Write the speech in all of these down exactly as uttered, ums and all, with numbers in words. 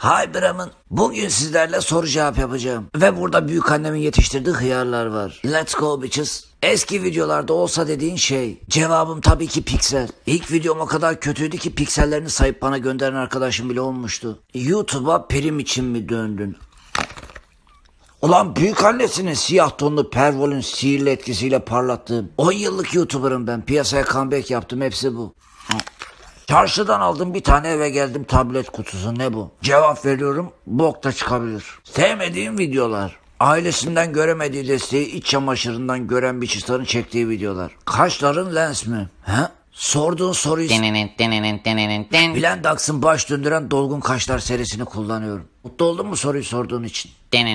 Hi Bremen. Bugün sizlerle soru cevap yapacağım. Ve burada büyük annemin yetiştirdiği hıyarlar var. Let's go bitches. Eski videolarda olsa dediğin şey. Cevabım tabii ki piksel. İlk videom o kadar kötüydü ki piksellerini sayıp bana gönderen arkadaşım bile olmuştu. YouTube'a prim için mi döndün? Ulan büyük annesinin siyah tonlu pervolün sihirli etkisiyle parlattığım on yıllık YouTuber'ım ben. Piyasaya comeback yaptım, hepsi bu. Çarşıdan aldım bir tane, eve geldim tablet kutusu, ne bu? Cevap veriyorum, bok da çıkabilir. Sevmediğim videolar. Ailesinden göremediği desteği iç çamaşırından gören bir çıtanın çektiği videolar. Kaşların lens mi? He? Sorduğun soruyu... Blendax'ın baş döndüren dolgun kaşlar serisini kullanıyorum. Mutlu oldun mu soruyu sorduğun için?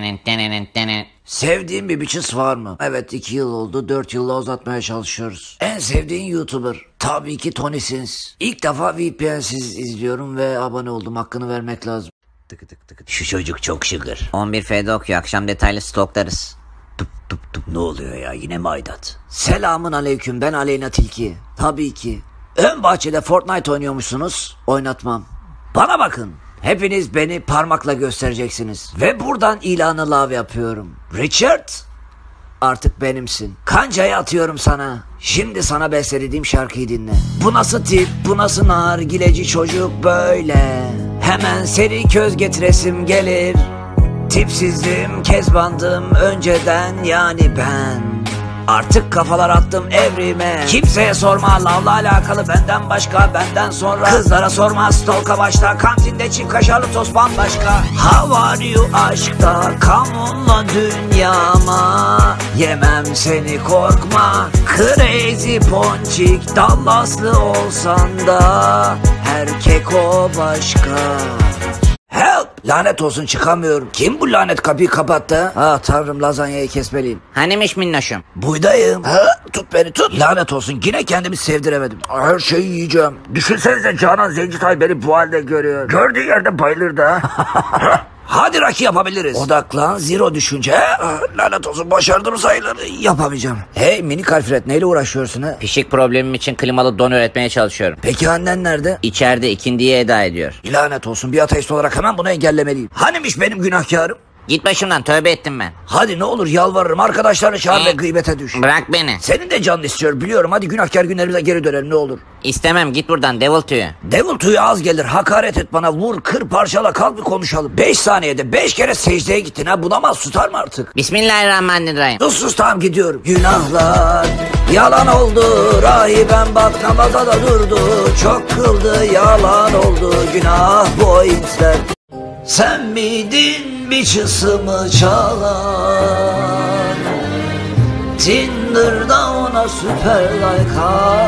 Sevdiğin bir biçis var mı? Evet, iki yıl oldu, dört yılla uzatmaya çalışıyoruz. En sevdiğin YouTuber? Tabii ki Tony Sins. İlk defa V P N'siz izliyorum ve abone oldum, hakkını vermek lazım. Tıkı tıkı tıkı. Şu çocuk çok şıkır. on bir F'de okuyor, akşam detaylı stoklarız. Tıp tıp tıp, ne oluyor ya, yine mi Aydat? Selamın aleyküm, ben Aleyna Tilki. Tabii ki. Ön bahçede Fortnite oynuyormuşsunuz, oynatmam. Bana bakın, hepiniz beni parmakla göstereceksiniz. Ve buradan ilanı lav yapıyorum. Richard, artık benimsin. Kancayı atıyorum sana. Şimdi sana bestelediğim şarkıyı dinle. Bu nasıl tip, bu nasıl nargileci çocuk böyle. Hemen seri köz getiresim gelir. Tipsizdim, kezbandım önceden, yani ben. Artık kafalar attım evrime. Kimseye sorma lavla alakalı, benden başka, benden sonra. Kızlara sorma, stalka başla. Kantinde çift kaşarlı tost bambaşka. How are you aşkta, come on'la dünyama. Yemem seni, korkma. Crazy ponçik, Dallaslı olsan da erkek o başka. Help! Lanet olsun, çıkamıyorum. Kim bu lanet kapıyı kapattı? Ah tanrım, lazanyayı kesmeliyim. Hanimiş minnoşum? Buydayım. Ha? Tut beni tut. Lanet olsun, yine kendimi sevdiremedim. Her şeyi yiyeceğim. Düşünsenize, Canan Zencitay beni bu halde görüyor. Gördüğü yerde bayılır da. Hadi Rocky, yapabiliriz. Odaklan, zero düşünce. Ah, lanet olsun, başardım sayılır. Yapamayacağım. Hey minik Alfred, neyle uğraşıyorsun ha? Pişik problemim için klimalı don üretmeye çalışıyorum. Peki annen nerede? İçeride ikindiye eda ediyor. Lanet olsun, bir ateist olarak hemen bunu engellemeliyim. Hanimiş benim günahkarım? Git başımdan, tövbe ettim ben. Hadi ne olur yalvarırım, arkadaşlarını çağır ve gıybete düş. Bırak beni. Senin de canın istiyor biliyorum, hadi günahkar günlerimize geri dönelim ne olur. İstemem, git buradan devil tüyü. Devil tüyü az gelir, hakaret et bana, vur kır parçala, kalk bir konuşalım. Beş saniyede beş kere secdeye gittin ha, bunamaz, tutar mı artık? Bismillahirrahmanirrahim. Sus sus, tamam gidiyorum. Günahlar yalan oldu, rahibem bak namaza da durdu. Çok kıldı, yalan oldu, günah bu intler. Sen miydin bir çısımı çalan, Tinder'da ona süper like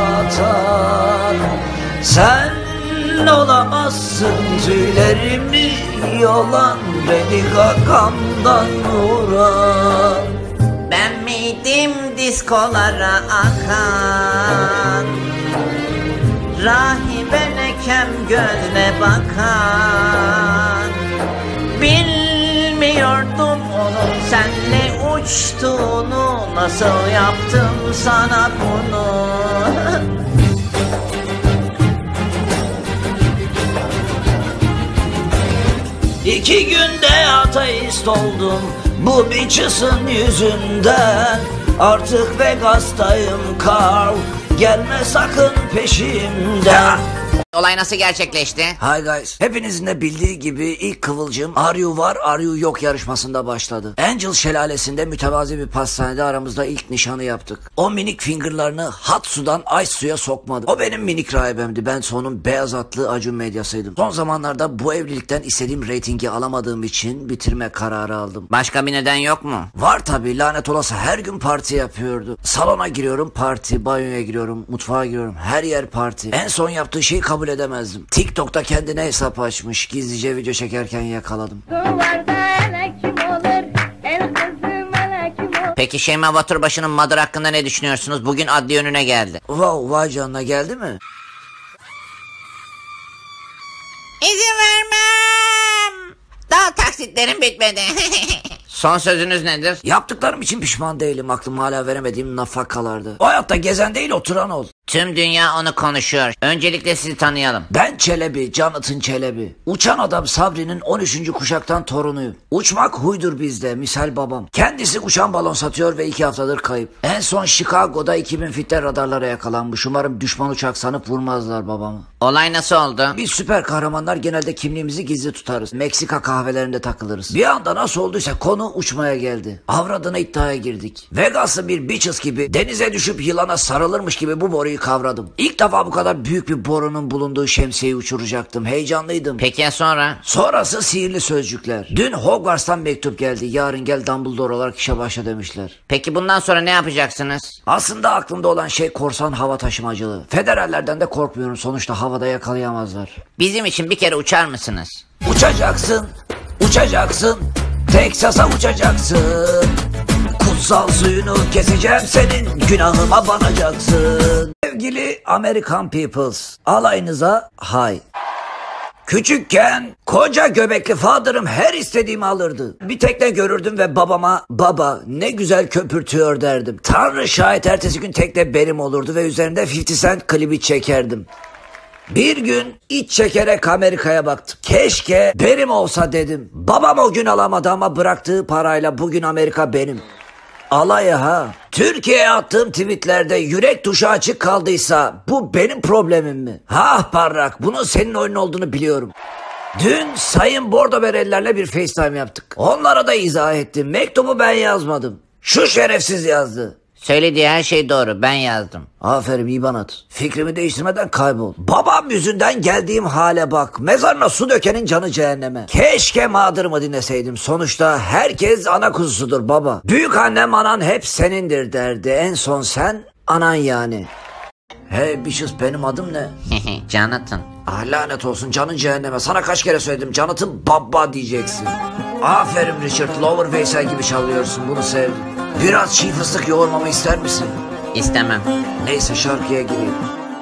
atan? Sen olamazsın, tüylerimi yolan, beni gagamdan vuran. Ben miydim diskolara akan, rahibene kem gözle bakan? Bilmiyordum onun senle uçtuğunu, nasıl yaptım sana bunu? İki günde ateist oldum bu bitches'ın yüzünden. Artık Vegas'tayım Carl, gelme sakın peşimden. Olay nasıl gerçekleşti? Hi guys. Hepinizin de bildiği gibi ilk kıvılcım Are You Var Are You Yok yarışmasında başladı. Angel şelalesinde mütevazi bir pastanede aramızda ilk nişanı yaptık. O minik fingerlarını hot sudan ice suya sokmadı. O benim minik rahibemdi. Ben sonun beyaz atlı Acun medyasıydım. Son zamanlarda bu evlilikten istediğim reytingi alamadığım için bitirme kararı aldım. Başka bir neden yok mu? Var tabi, lanet olası her gün parti yapıyordu. Salona giriyorum parti, banyoya giriyorum, mutfağa giriyorum, her yer parti. En son yaptığı şeyi kabul edemezdim. TikTok'ta kendine hesap açmış, gizlice video çekerken yakaladım. Peki Şeyma Baturbaşı'nın Mother hakkında ne düşünüyorsunuz? Bugün adliye önüne geldi. Wow, vay canına, geldi mi? İzin vermem. Daha taksitlerim bitmedi. Son sözünüz nedir? Yaptıklarım için pişman değilim, aklım hala veremediğim nafakalardı. O hayatta gezen değil, oturan ol. Tüm dünya onu konuşuyor. Öncelikle sizi tanıyalım. Ben Çelebi, Jonathan Çelebi. Uçan adam Sabri'nin on üçüncü kuşaktan torunuyum. Uçmak huydur bizde, misal babam. Kendisi uçan balon satıyor ve iki haftadır kayıp. En son Chicago'da iki bin fitte radarlara yakalanmış. Umarım düşman uçak sanıp vurmazlar babamı. Olay nasıl oldu? Biz süper kahramanlar genelde kimliğimizi gizli tutarız. Meksika kahvelerinde takılırız. Bir anda nasıl olduysa konu uçmaya geldi. Avradına iddiaya girdik. Vegas'ın bir Beaches gibi denize düşüp yılana sarılırmış gibi bu boruyu kavradım. İlk defa bu kadar büyük bir borunun bulunduğu şemsiyeyi uçuracaktım. Heyecanlıydım. Peki ya sonra? Sonrası sihirli sözcükler. Dün Hogwarts'tan mektup geldi. Yarın gel Dumbledore olarak işe başla demişler. Peki bundan sonra ne yapacaksınız? Aslında aklımda olan şey korsan hava taşımacılığı. Federallerden de korkmuyorum. Sonuçta havada yakalayamazlar. Bizim için bir kere uçar mısınız? Uçacaksın, uçacaksın, Teksas'a uçacaksın. Kutsal suyunu keseceğim senin, günahıma banacaksın. Sevgili American Peoples, alayınıza hay. Küçükken koca göbekli father'ım her istediğimi alırdı. Bir tekne görürdüm ve babama baba ne güzel köpürtüyor derdim. Tanrı şahit ertesi gün tekne benim olurdu ve üzerinde elli Cent klibi çekerdim. Bir gün iç çekerek Amerika'ya baktım. Keşke benim olsa dedim. Babam o gün alamadı ama bıraktığı parayla bugün Amerika benim. Alay ha. Türkiye'ye attığım tweetlerde yürek tuşu açık kaldıysa bu benim problemim mi? Ha parrak, bunun senin oyun olduğunu biliyorum. Dün Sayın Bordo Berelilerle bir FaceTime yaptık. Onlara da izah ettim. Mektubu ben yazmadım. Şu şerefsiz yazdı. Söylediği her şey doğru. Ben yazdım. Aferin iyi bana at. Fikrimi değiştirmeden kaybol. Babam yüzünden geldiğim hale bak. Mezarına su dökenin canı cehenneme. Keşke mağdurımı dinleseydim. Sonuçta herkes ana kuzusudur baba. Büyük annem anan hep senindir derdi. En son sen anan yani. Hey Bishop, benim adım ne? Jonathan. Ah lanet olsun, canın cehenneme. Sana kaç kere söyledim, Jonathan baba diyeceksin. Aferin Richard, Lower Veysel gibi çalıyorsun, bunu sevdim. Biraz çiğ fıstık yoğurmamı ister misin? İstemem. Neyse şarkıya gireyim.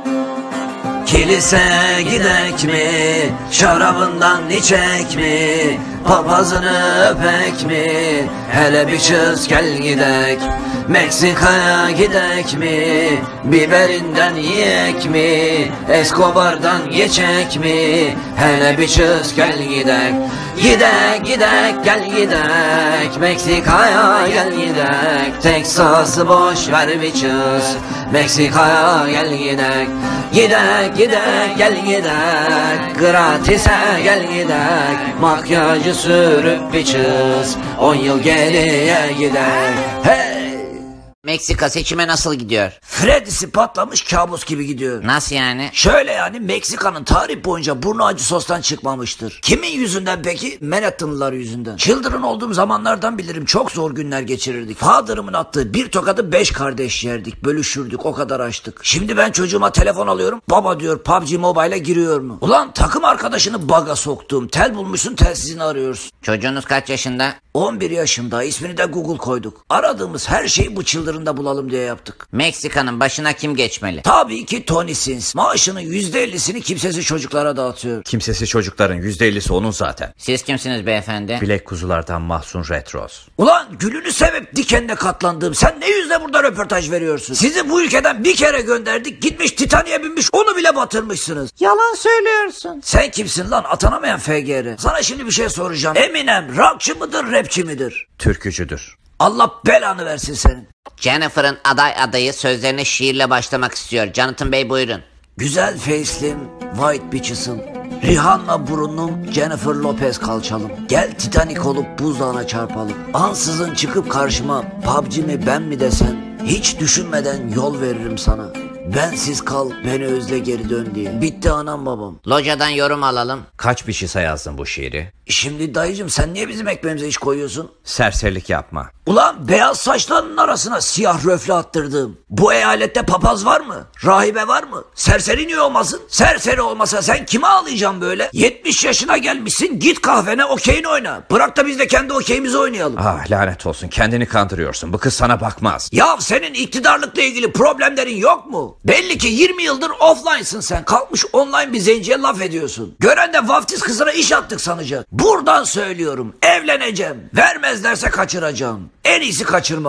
Kilise gidek mi, şarabından içek mi, papazını öpek mi, hele bir çöz gel gidek. Meksika'ya gidek mi, biberinden yiyek mi, Escobar'dan geçek mi, hele bir çöz gel gidek. Gidek gidek gel gidek, Meksika'ya gel gidek, Teksas'ı boş ver bir çöz, Meksika'ya gel gidek. Gidek gidek gel gidek, gratis'e gel gidek, makyajı sürüp bir çöz, on yıl geriye gidek. Hey! Meksika seçime nasıl gidiyor? Freddy'si patlamış kabus gibi gidiyor. Nasıl yani? Şöyle yani, Meksika'nın tarih boyunca burnu acı sostan çıkmamıştır. Kimin yüzünden peki? Manhattanlılar yüzünden. Children olduğum zamanlardan bilirim, çok zor günler geçirirdik. Father'ımın attığı bir tokadı beş kardeş yerdik, bölüşürdük, o kadar açtık. Şimdi ben çocuğuma telefon alıyorum, baba diyor P U B G Mobile'a giriyor mu? Ulan takım arkadaşını baga soktum, tel bulmuşsun telsizini arıyorsun. Çocuğunuz kaç yaşında? on bir yaşında, ismini de Google koyduk. Aradığımız her şeyi bu Children'da bulalım diye yaptık. Meksika'nın başına kim geçmeli? Tabii ki Tony Sins. Maaşının yüzde ellisini kimsesiz çocuklara dağıtıyor. Kimsesiz çocukların yüzde ellisi onun zaten. Siz kimsiniz beyefendi? Bilek kuzulardan Mahsun Retros. Ulan gülünü sevip dikenine katlandığım, sen ne yüzle burada röportaj veriyorsun? Sizi bu ülkeden bir kere gönderdik, gitmiş Titanic'e binmiş, onu bile batırmışsınız. Yalan söylüyorsun. Sen kimsin lan, atanamayan F G R? Sana şimdi bir şey soracağım. Eminem rockçı mıdır, rapçi midir? Türkücüdür. Allah belanı versin senin. Jennifer'ın aday adayı sözlerine şiirle başlamak istiyor. Jonathan Bey buyurun. Güzel face'lim, white bitch'ısın. Rihanna burunum, Jennifer Lopez kalçalım. Gel Titanic olup buzdağına çarpalım. Ansızın çıkıp karşıma P U B G mi ben mi desen, hiç düşünmeden yol veririm sana. Bensiz kal, beni özle geri dön diye. Bitti anam babam. Locadan yorum alalım. Kaç bir şişe yazdın bu şiiri? Şimdi dayıcım, sen niye bizim ekmeğimize iş koyuyorsun? Serserilik yapma. Ulan beyaz saçlarının arasına siyah röfle attırdım. Bu eyalette papaz var mı? Rahibe var mı? Serseri niye olmasın? Serseri olmasa sen kime ağlayacaksın böyle? yetmiş yaşına gelmişsin, git kahvene okeyini oyna. Bırak da biz de kendi okeyimizi oynayalım. Ah lanet olsun, kendini kandırıyorsun. Bu kız sana bakmaz. Ya senin iktidarlıkla ilgili problemlerin yok mu? Belli ki yirmi yıldır offline'sın sen. Kalkmış online bir zenciye laf ediyorsun. Gören de vaftiz kızına iş attık sanacak. Buradan söylüyorum, evleneceğim. Vermezlerse kaçıracağım. En iyisi kaçırmak.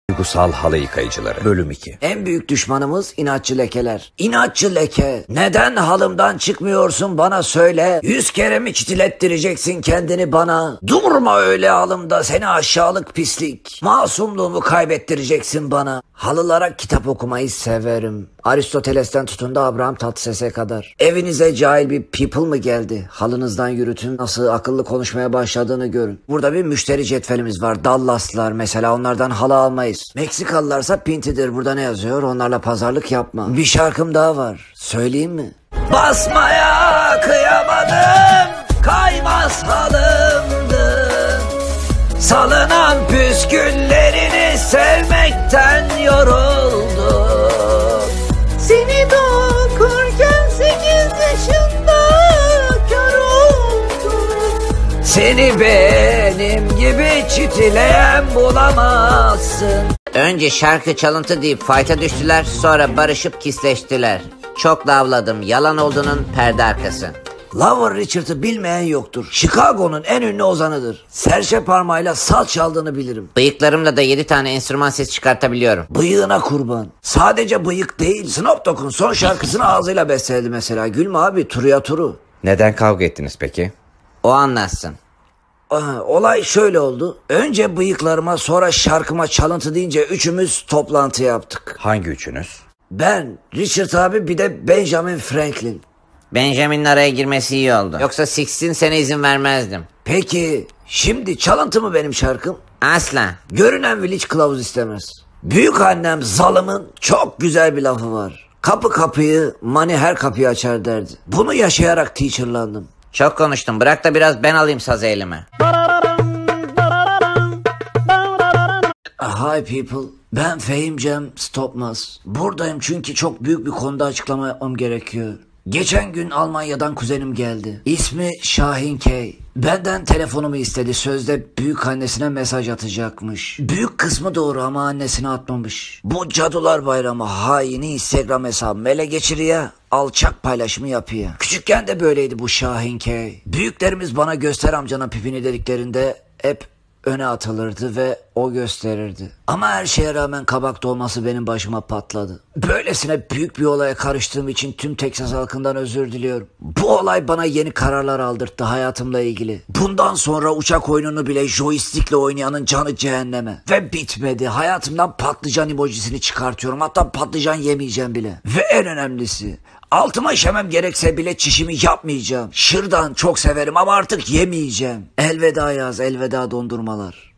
Duygusal halı yıkayıcıları. Bölüm iki. En büyük düşmanımız inatçı lekeler. İnatçı leke. Neden halımdan çıkmıyorsun bana söyle. Yüz kere mi çitilettireceksin kendini bana? Durma öyle halımda seni aşağılık pislik. Masumluğumu kaybettireceksin bana. Halılara kitap okumayı severim. Aristoteles'ten tutun da Abraham Tatlıses'e kadar. Evinize cahil bir people mı geldi? Halınızdan yürütün, nasıl akıllı konuşmaya başladığını görün. Burada bir müşteri cetvelimiz var. Dallaslılar mesela, onlardan halı almayız. Meksikalılarsa pintidir. Burada ne yazıyor? Onlarla pazarlık yapma. Bir şarkım daha var. Söyleyeyim mi? Basmaya kıyamadım, kaymaz halımdı. Salınan püsküllerini sevmekten yoruldum. Seni dokurken sekiz yaşında kör oldum. Seni benim gibi çitileyen bulamazsın. Önce şarkı çalıntı deyip fight'a düştüler, sonra barışıp kisleştiler. Çok lavladım, yalan olduğunun perde arkası. Lover Richard'ı bilmeyen yoktur. Chicago'nun en ünlü ozanıdır. Serçe parmağıyla saz çaldığını bilirim. Bıyıklarımla da yedi tane enstrüman ses çıkartabiliyorum. Bıyığına kurban. Sadece bıyık değil. Snoop Dogg'un son şarkısını ağzıyla besteledi mesela. Gülme abi, turuya turu. Neden kavga ettiniz peki? O anlatsın. Aha, olay şöyle oldu. Önce bıyıklarıma, sonra şarkıma çalıntı deyince üçümüz toplantı yaptık. Hangi üçünüz? Ben, Richard abi, bir de Benjamin Franklin. Benjamin'in araya girmesi iyi oldu. Yoksa seksen sene izin vermezdim. Peki şimdi çalıntı mı benim şarkım? Asla. Görünen village kılavuz istemez. Büyük annem Zalım'ın çok güzel bir lafı var. Kapı kapıyı, money her kapıyı açar derdi. Bunu yaşayarak teacherlandım. Çok konuştum, bırak da biraz ben alayım sazı elime. Hi people, ben Fehim Cem Stopmaz. Buradayım çünkü çok büyük bir konuda açıklama yapmam gerekiyor. Geçen gün Almanya'dan kuzenim geldi. İsmi Şahin K. Benden telefonumu istedi. Sözde büyük annesine mesaj atacakmış. Büyük kısmı doğru ama annesine atmamış. Bu Cadılar Bayramı haini Instagram hesabı ele geçiriyor. Alçak paylaşımı yapıyor. Küçükken de böyleydi bu Şahin K. Büyüklerimiz bana göster amcana pipini dediklerinde hep öne atılırdı ve o gösterirdi. Ama her şeye rağmen kabak dolması benim başıma patladı. Böylesine büyük bir olaya karıştığım için tüm Texas halkından özür diliyorum. Bu olay bana yeni kararlar aldırttı hayatımla ilgili. Bundan sonra uçak oyununu bile joystickle oynayanın canı cehenneme. Ve bitmedi. Hayatımdan patlıcan emojisini çıkartıyorum. Hatta patlıcan yemeyeceğim bile. Ve en önemlisi, altıma işemem gerekse bile çişimi yapmayacağım. Şırdan çok severim ama artık yemeyeceğim. Elveda yaz, elveda dondurmalar.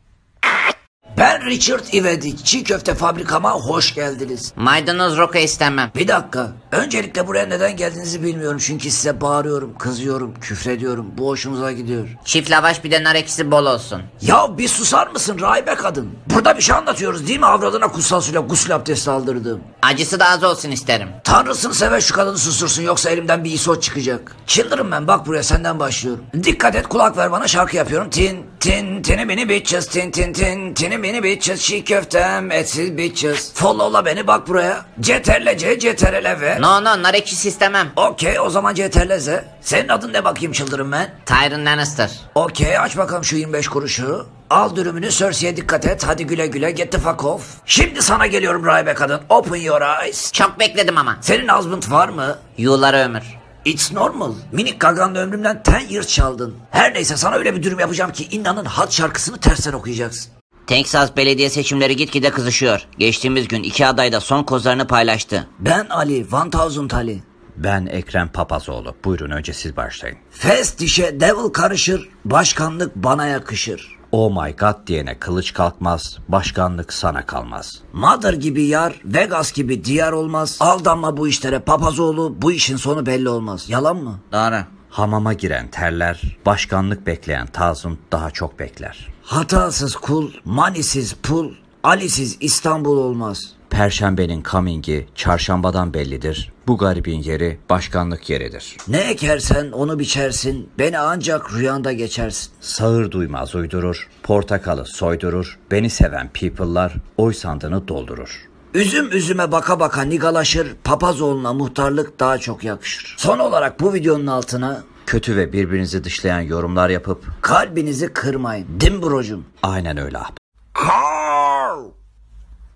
Ben Richard İvedik. Çiğ köfte fabrikama hoş geldiniz. Maydanoz roka istemem. Bir dakika. Öncelikle buraya neden geldiğinizi bilmiyorum. Çünkü size bağırıyorum, kızıyorum, küfrediyorum. Bu hoşunuza gidiyor. Çift lavaş bir de nar ekşisi bol olsun. Ya bir susar mısın rahibe kadın? Burada bir şey anlatıyoruz değil mi? Avradına kutsal suyla gusül abdesti aldırdım. Acısı da az olsun isterim. Tanrısını seven şu kadını susursun, yoksa elimden bir isot çıkacak. Çıldırım ben, bak buraya, senden başlıyorum. Dikkat et, kulak ver bana, şarkı yapıyorum. Tin tin tini bini bitches, tin tin tin tini bini bitches, çiğ köftem etsiz bitches. Followla beni, bak buraya. Ceterle C, ceterele ve. No no, nar ekşisi istemem. Okey, o zaman ceterle Z. Senin adın ne bakayım çıldırım ben? Tyrion Lannister. Okey, aç bakalım şu yirmi beş kuruşu. Al dürümünü, Cersei'ye dikkat et. Hadi güle güle, get the fuck off. Şimdi sana geliyorum rahibe kadın. Open your eyes. Çok bekledim ama. Senin husband var mı? Yuğları ömür. It's normal. Minik gaganla ömrümden ten years çaldın. Her neyse, sana öyle bir dürüm yapacağım ki İnna'nın Hat şarkısını tersten okuyacaksın. Texas belediye seçimleri gitgide kızışıyor. Geçtiğimiz gün iki aday da son kozlarını paylaştı. Ben Ali, One Thousand Ali. Ben Ekrem Papazoğlu. Buyurun önce siz başlayın. Fes dişe devil karışır, başkanlık bana yakışır. Oh my god diyene kılıç kalkmaz, başkanlık sana kalmaz. Mother gibi yar, Vegas gibi diyar olmaz. Aldanma bu işlere Papazoğlu, bu işin sonu belli olmaz. Yalan mı? Doğru. Hamama giren terler, başkanlık bekleyen Tazım daha çok bekler. Hatasız kul, manisiz pul, Ali'siz İstanbul olmaz. Perşembenin coming'i çarşambadan bellidir. Bu garibin yeri başkanlık yeridir. Ne ekersen onu biçersin, beni ancak rüyanda geçersin. Sağır duymaz uydurur, portakalı soydurur, beni seven people'lar oy sandığını doldurur. Üzüm üzüme baka baka nigalaşır, Papazoğlu'na muhtarlık daha çok yakışır. Son olarak bu videonun altına Kötü ve birbirinizi dışlayan yorumlar yapıp kalbinizi kırmayın. Değil mi brocum? aynen öyle abi. Carl!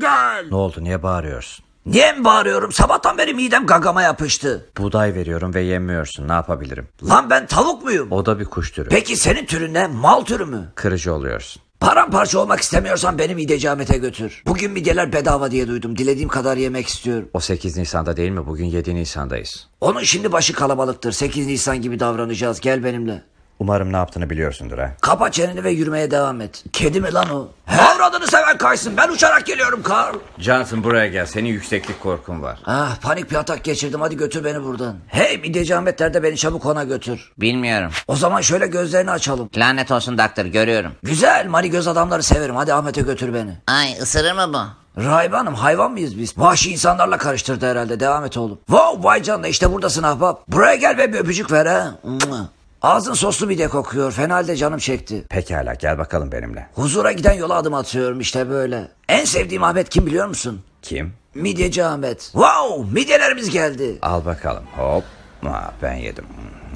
gel. Ne oldu, niye bağırıyorsun? Niye mi bağırıyorum? Sabahtan beri midem gagama yapıştı. Buğday veriyorum ve yemiyorsun, ne yapabilirim? Lan ben tavuk muyum? O da bir kuş türü. Peki senin türün ne? Mal türü mü? Kırıcı oluyorsun. Paramparça olmak istemiyorsan beni mideci Ahmet'e götür. Bugün midyeler bedava diye duydum. Dilediğim kadar yemek istiyorum. O sekiz Nisan'da değil mi? Bugün yedi Nisan'dayız. Onun şimdi başı kalabalıktır. sekiz Nisan gibi davranacağız. Gel benimle. Umarım ne yaptığını biliyorsundur ha. Kapa çeneni ve yürümeye devam et. Kedi mi lan o? Avradını seven kaysın. Ben uçarak geliyorum Carl. Jonathan buraya gel. Senin yükseklik korkun var. Ah, panik bir atak geçirdim. Hadi götür beni buradan. Hey mideci Ahmet nerede? Beni çabuk ona götür. Bilmiyorum. O zaman şöyle gözlerini açalım. Lanet olsun doktor, görüyorum. Güzel mani göz adamları severim. Hadi Ahmet'e götür beni. Ay, ısırır mı bu? Rahibe hayvan mıyız biz? Vahşi insanlarla karıştırdı herhalde. Devam et oğlum. Wow vay canına, işte buradasın ahbap. Buraya gel ve bir öpücük ver ha. Ağzın soslu midye kokuyor. Fena halde canım çekti. Pekala, gel bakalım benimle. Huzura giden yola adım atıyorum işte böyle. En sevdiğim Ahmet kim biliyor musun? Kim? Midyeci Ahmet. Wow midyelerimiz geldi. Al bakalım. Hop. Ha, ben yedim.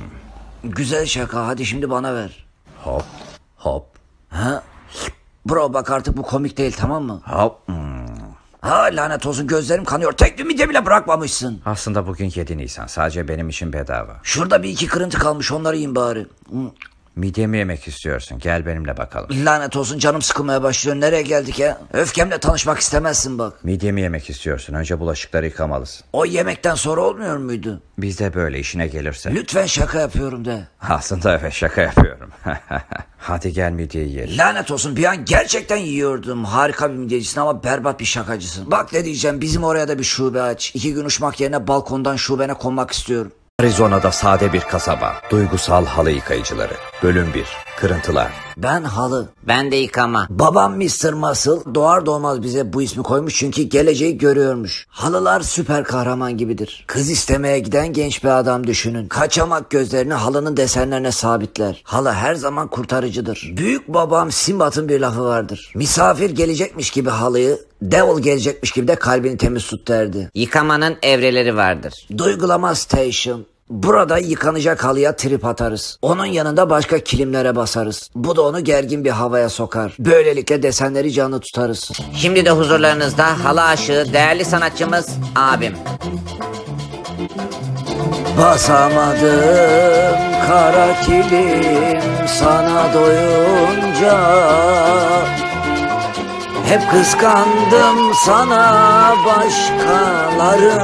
Güzel şaka, hadi şimdi bana ver. Hop. Hop. Ha? Bro bak artık bu komik değil, tamam mı? Hop. Hmm. Ha lanet olsun, gözlerim kanıyor. Tek bir midye bile bırakmamışsın. Aslında bugün yedi Nisan. Sadece benim için bedava. Şurada bir iki kırıntı kalmış, onları yiyin bari. Midye mi yemek istiyorsun? Gel benimle bakalım. Lanet olsun, canım sıkılmaya başlıyor. Nereye geldik ya? Öfkemle tanışmak istemezsin bak. Midye mi yemek istiyorsun? Önce bulaşıkları yıkamalısın. O yemekten sonra olmuyor muydu? Bizde böyle, işine gelirse. Lütfen şaka yapıyorum de. Aslında evet, şaka yapıyorum. Hadi gel midye yiyelim. Lanet olsun, bir an gerçekten yiyordum. Harika bir midyecisin ama berbat bir şakacısın. Bak ne diyeceğim, bizim oraya da bir şube aç. İki gün uçmak yerine balkondan şubene konmak istiyorum. Arizona'da sade bir kasaba. Duygusal halı yıkayıcıları. Bölüm bir. Kırıntılar. Ben halı. Ben de yıkama. Babam mister Muscle doğar doğmaz bize bu ismi koymuş çünkü geleceği görüyormuş. Halılar süper kahraman gibidir. Kız istemeye giden genç bir adam düşünün. Kaçamak gözlerini halının desenlerine sabitler. Halı her zaman kurtarıcıdır. Büyük babam Simbat'ın bir lafı vardır. Misafir gelecekmiş gibi halıyı, devil gelecekmiş gibi de kalbini temiz tut derdi. Yıkamanın evreleri vardır. Duygulama Station. Burada yıkanacak halıya trip atarız. Onun yanında başka kilimlere basarız. Bu da onu gergin bir havaya sokar. Böylelikle desenleri canlı tutarız. Şimdi de huzurlarınızda halı aşığı değerli sanatçımız abim. Basamadım kara kilim sana doyunca. Hep kıskandım sana başkaları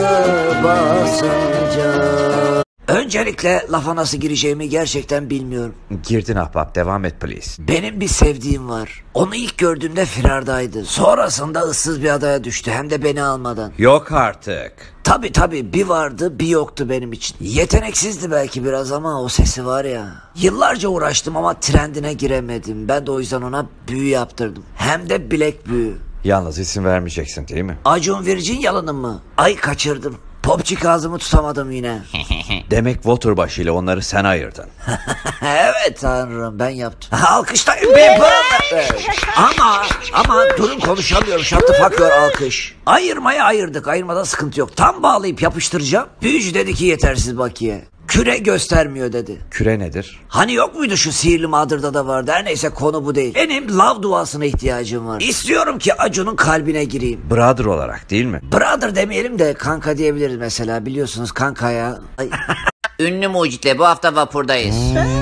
basınca. Öncelikle lafa nasıl gireceğimi gerçekten bilmiyorum. Girdin ahbap, devam et please. Benim bir sevdiğim var. Onu ilk gördüğümde firardaydı. Sonrasında ıssız bir adaya düştü, hem de beni almadan. Yok artık. Tabi tabi, bir vardı bir yoktu benim için. Yeteneksizdi belki biraz ama o sesi var ya. Yıllarca uğraştım ama trendine giremedim. Ben de o yüzden ona büyü yaptırdım. Hem de bilek büyü. Yalnız isim vermeyeceksin değil mi? Acun Virginyalı'nın mı? Ay kaçırdım. Popçik ağzımı tutamadım yine. Demek Waterbaşı ile onları sen ayırdın. Evet tanrım, ben yaptım. Alkışlayın benim paramla. Ama ama durun, konuşamıyorum. Shut the fuck your alkış. Ayırmaya ayırdık. Ayırmada sıkıntı yok. Tam bağlayıp yapıştıracağım. Büyücü dedi ki yetersiz bakiye. Küre göstermiyor dedi. Küre nedir? Hani yok muydu şu sihirli Mother'da da vardı. Her neyse, konu bu değil. Benim love duasına ihtiyacım var. İstiyorum ki Acun'un kalbine gireyim. Brother olarak değil mi? Brother demeyelim de kanka diyebiliriz mesela. Biliyorsunuz kanka ya. Ay. Ünlü mucitle bu hafta vapurdayız.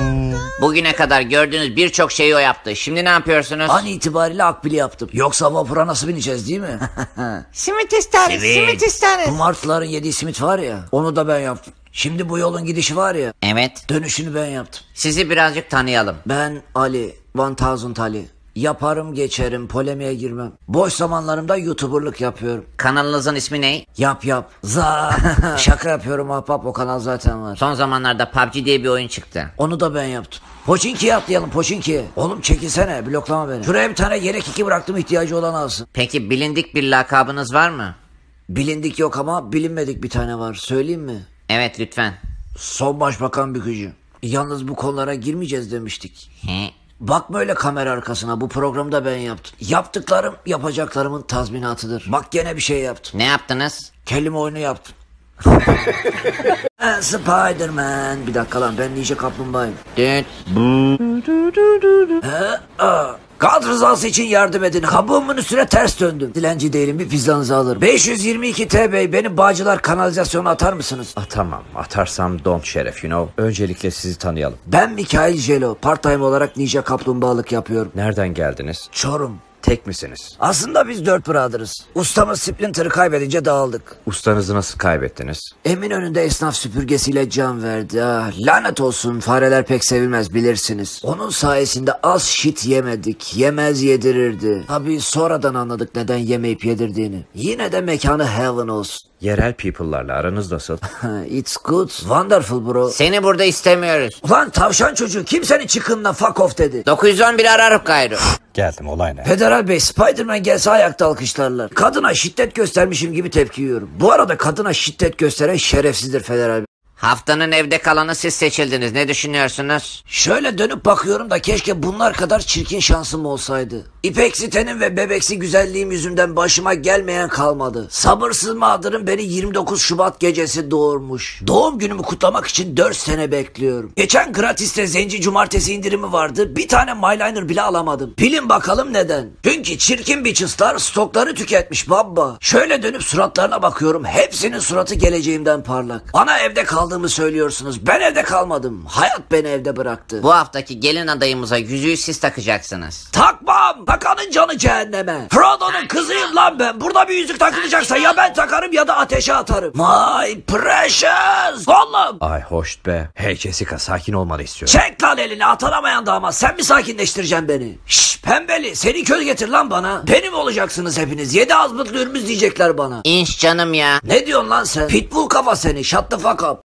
Bugüne kadar gördüğünüz birçok şeyi o yaptı. Şimdi ne yapıyorsunuz? An itibariyle akbili yaptım. Yoksa vapura nasıl bineceğiz değil mi? Simit isteriz, simit Bu isteriz. martıların yediği simit var ya, onu da ben yaptım. Şimdi bu yolun gidişi var ya, Evet. dönüşünü ben yaptım. Sizi birazcık tanıyalım. Ben Ali, One Thousand Ali. Yaparım geçerim, polemiğe girmem. Boş zamanlarımda YouTuber'lık yapıyorum. Kanalınızın ismi ne? Yap yap. Za. Şaka yapıyorum ahbap, o kanal zaten var. Son zamanlarda P U B G diye bir oyun çıktı. Onu da ben yaptım. Poçinki'ye atlayalım, Poçinki'ye. Oğlum çekilsene, bloklama beni. Şuraya bir tane yelek iki bıraktım, ihtiyacı olan alsın. Peki bilindik bir lakabınız var mı? Bilindik yok ama bilinmedik bir tane var. Söyleyeyim mi? Evet lütfen. Son başbakan bükücü. Yalnız bu konulara girmeyeceğiz demiştik. He. Bakma öyle kamera arkasına, bu programda ben yaptım. Yaptıklarım yapacaklarımın tazminatıdır. Bak gene bir şey yaptım. Ne yaptınız? Kelime oyunu yaptım. Ben Spiderman. Bir dakika lan, ben Ninja Kaplumbağayım. Düt. He? Aa, Gaz rızası için yardım edin. Kabuğumun üstüne ters döndüm. Dilenci değilim, bir pizzanızı alırım. beş yüz yirmi iki T B'yi beni Bağcılar kanalizasyona atar mısınız? Atamam. Atarsam don't şeref, you know. Öncelikle sizi tanıyalım. Ben Mikail Jelo. Part time olarak ninja kaplumbağalık yapıyorum. Nereden geldiniz? Çorum. Tek misiniz? Aslında biz dört brother'ız. Ustamız Splinter'ı kaybedince dağıldık. Ustanızı nasıl kaybettiniz? Eminönü'nde esnaf süpürgesiyle can verdi. Ah, lanet olsun, fareler pek sevilmez bilirsiniz. Onun sayesinde az shit yemedik. Yemez yedirirdi. Tabii sonradan anladık neden yemeyip yedirdiğini. Yine de mekanı heaven olsun. Yerel people'larla aranız nasıl? It's good, wonderful bro. Seni burada istemiyoruz. Ulan tavşan çocuğu, kim seni çıkınla fuck off dedi. dokuz yüz on bir ararık gayrı. Geldim, olay ne? Federal Bey, Spider-Man gelse ayakta alkışlarlar. Kadına şiddet göstermişim gibi tepki yiyorum. Bu arada kadına şiddet gösteren şerefsizdir Federal Bey. Haftanın evde kalanı siz seçildiniz. Ne düşünüyorsunuz? Şöyle dönüp bakıyorum da keşke bunlar kadar çirkin şansım olsaydı. İpeksi tenim ve bebeksi güzelliğim yüzünden başıma gelmeyen kalmadı. Sabırsız mağdurum beni yirmi dokuz Şubat gecesi doğurmuş. Doğum günümü kutlamak için dört sene bekliyorum. Geçen gratiste Zenci Cumartesi indirimi vardı. Bir tane Myliner bile alamadım. Bilin bakalım neden? Çünkü çirkin bitches'lar stokları tüketmiş baba. Şöyle dönüp suratlarına bakıyorum. Hepsinin suratı geleceğimden parlak. Bana evde kaldığımı söylüyorsunuz. Ben evde kalmadım. Hayat beni evde bıraktı. Bu haftaki gelin adayımıza yüzüğü siz takacaksınız. Takmam. Takanın canı cehenneme. Frodo'nun kızıyım lan ben. Burada bir yüzük takılacaksa ya ben takarım ya da ateşe atarım. My precious. Oğlum. Ay hoş be. Hey Jessica, sakin olmanı istiyorum. Çek lan elini, atanamayan damat. Sen mi sakinleştireceksin beni? Şşş pembeli, seni köz getir lan bana. Benim olacaksınız hepiniz. Yedi azmıklı ürümüz diyecekler bana. İnş canım ya. Ne diyorsun lan sen? Pitbull kafa seni. Shut the fuck up.